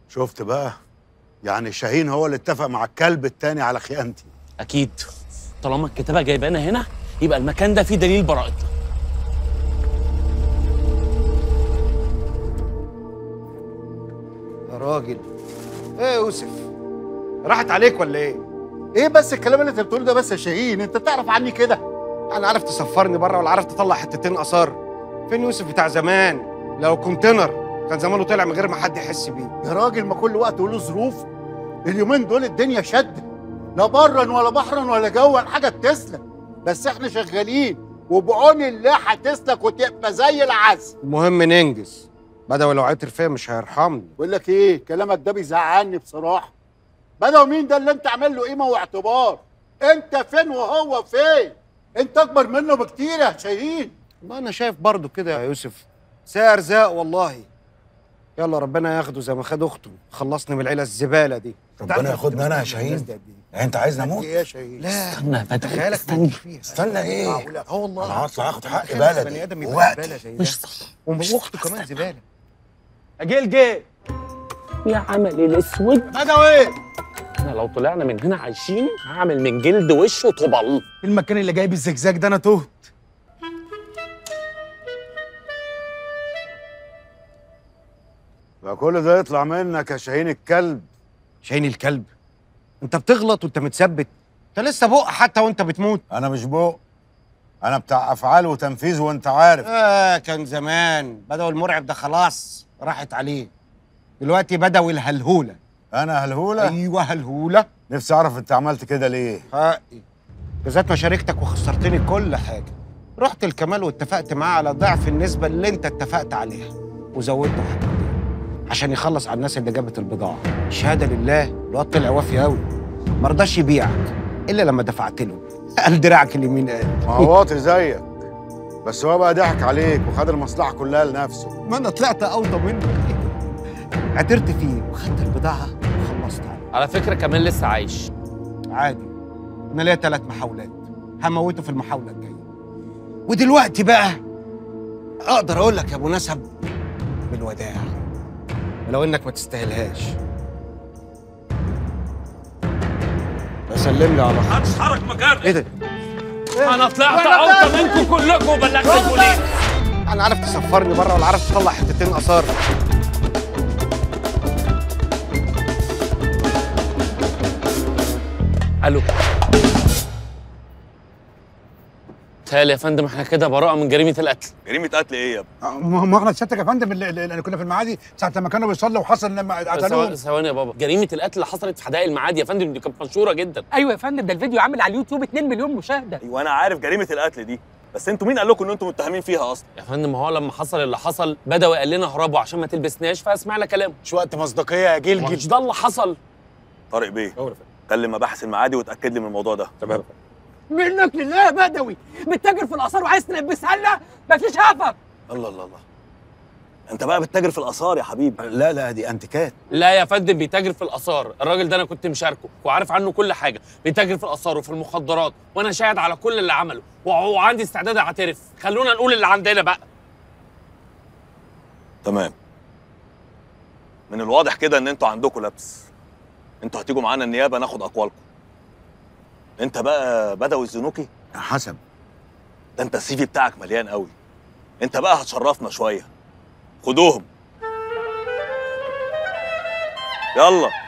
شفت بقى؟ يعني شاهين هو اللي اتفق مع الكلب التاني على خيانتي. اكيد، طالما الكتابه جايبانا هنا يبقى المكان ده فيه دليل براءتنا. يا راجل ايه يا يوسف؟ راحت عليك ولا ايه؟ ايه بس الكلام اللي انت بتقوله ده بس يا شاهين؟ انت تعرف عني كده؟ انا عرفت تسفرني بره ولا عرفت تطلع حتتين اثار؟ فين يوسف بتاع زمان؟ لو كونتينر كان زمانه طلع من غير ما حد يحس بيه. يا راجل ما كل وقت له ظروف. اليومين دول الدنيا شد، لا برا ولا بحرا ولا جوا حاجه بتسلك، بس احنا شغالين وبعون الله هتسلك وتبقى زي العسل. المهم ننجز، بدوي لو عتر فيا مش هيرحمني. بقول لك ايه، كلامك ده بيزعلني بصراحه. بدوي مين ده اللي انت عامل له قيمه واعتبار؟ انت فين وهو فين؟ انت اكبر منه بكتير يا شاهين. والله انا شايف برضه كده يا يوسف، ساعة ارزاق والله. يلا ربنا ياخده زي ما خد اخته، خلصني من العيله الزباله دي. ربنا ياخدنا انا يا شاهين. يعني انت عايزني اموت؟ ايه يا شاهين؟ لا استنى يا فتحي، تخيلك استنى استنى ايه؟ اه والله انا هطلع اخد حق بني بلدي ادم يبقى ووقتي. زباله زي ده، مش صح، واخته كمان زباله. اجيل جه يا عمل الاسود. بدوي. احنا لو طلعنا من هنا عايشين هعمل من جلد وشه طبل. المكان اللي جايب الزجزاج ده انا تهت. بقى كل ده يطلع منك يا شاهين الكلب؟ شاهين الكلب؟ انت بتغلط وانت متثبت، انت لسه بق حتى وانت بتموت. انا مش بق، انا بتاع افعال وتنفيذ وانت عارف. كان زمان بدوي المرعب ده خلاص راحت عليه، دلوقتي بدوي الهلهوله. انا هلهوله؟ ايوه هلهوله. نفسي اعرف انت عملت كده ليه؟ حقي، بالذات ما شاركتك وخسرتني كل حاجه. رحت الكمال واتفقت معاه على ضعف النسبه اللي انت اتفقت عليها، وزودته حتى عشان يخلص على الناس اللي جابت البضاعه. شهاده لله الواد طلع وافي قوي، ما رضاش يبيعك الا لما دفعت له. قال دراعك اليمين قال. ما هو واطي زيك، بس هو بقى ضحك عليك وخد المصلحه كلها لنفسه. ما انا طلعت اوطى منك، عترت فيه وخدت البضاعه وخلصت عليه. على فكره كمان لسه عايش. عادي، انا ليا 3 محاولات، هموته في المحاوله الجايه. ودلوقتي بقى اقدر اقول لك يا ابو نسب بالوداع، ولو انك ما تستاهلهاش. بسلم لي على هتتحرك مكانك. ايه ده؟ انا طلعت اوطى منكم كلكم وبلغت البوليس. انا عرفت تسفرني بره ولا عرفت تطلع حتتين اثار؟ الو. تالي يا فندم احنا كده براءة من جريمة القتل. جريمة قتل ايه يا ابني؟ ما احنا سيادتك يا فندم اللي كنا في المعادي ساعة لما كانوا بيصلوا وحصل لما قتلوهم. ثواني يا بابا، جريمة القتل اللي حصلت في حدائق المعادي يا فندم دي كانت مشهورة جدا. ايوه يا فندم، ده الفيديو عامل على اليوتيوب 2 مليون مشاهده. ايوه انا عارف جريمة القتل دي، بس انتوا مين قال لكم ان انتوا متهمين فيها اصلا؟ يا فندم هو لما حصل اللي حصل بدوي قال لنا اهربوا عشان ما تلبسناش فسمعنا كلامه. مش وقت مصداقية يا جلجل. مش ده اللي حصل. طارق بيه كلم مباحث المعادي وتاكد لي من الموضوع ده. تمام. منك لله يا بدوي، بتتاجر في الاثار وعايز تلبسها لنا؟ مفيش هفا. الله الله الله، انت بقى بتتاجر في الاثار يا حبيبي. لا دي انتيكات. لا يا فندم بيتاجر في الاثار، الراجل ده انا كنت مشاركه وعارف عنه كل حاجه، بيتاجر في الاثار وفي المخدرات وانا شاهد على كل اللي عمله وعندي استعداد اعترف. خلونا نقول اللي عندنا بقى. تمام، من الواضح كده ان انتوا عندكم لبس. انتوا هتيجوا معانا النيابه ناخد اقوالكم. انت بقى بدوي الزنوكي؟ حسب. ده انت السي في بتاعك مليان قوي، انت بقى هتشرفنا شويه. خدوهم يلا.